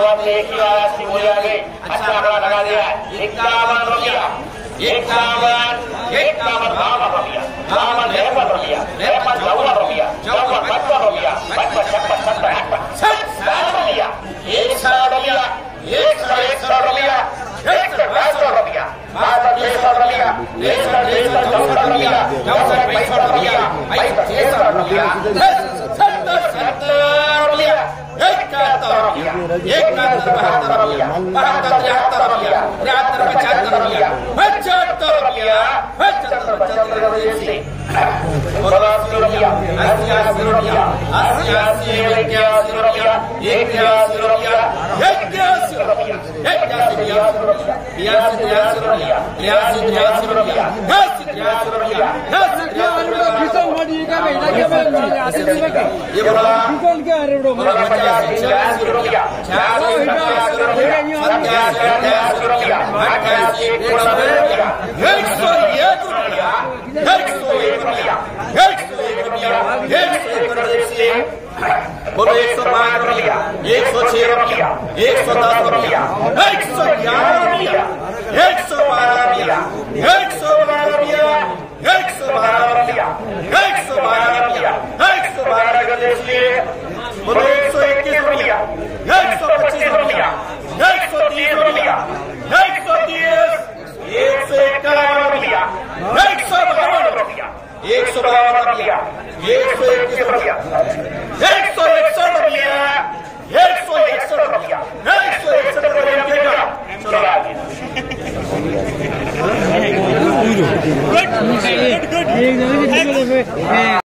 बाद एक ही आवाज थी बोले आगे अच्छा आंकड़ा लगा दिया 51 रुपया 51 52 रुपया 53 रुपया 54 रुपया 55 रुपया 55 56 57 रुपया 100 रुपया 100 रुपया 100 रुपया 600 रुपया 100 रुपया 65 रुपया 65 रुपया 70 रुपया 71 रुपया 72 रुपया 73 रुपया 75 रुपया 75 रुपया 75 रुपया 80 रुपया 80 रुपया 80 रुपया 81 रुपया 81 रुपया 81 रुपया 83 रुपया ये बोला बोलो 105 रुपया 106 रुपया 110 रुपया 111 रुपया 112 रुपया 112 रुपया 112 रुपया 112 रुपया 112 बोलो 121 रुपया 125 रुपया 130 रुपया 130 151 रुपया 152 रुपया 152 रुपया 121 रुपया 161 रुपया 161 रुपया 161 रुपया चलो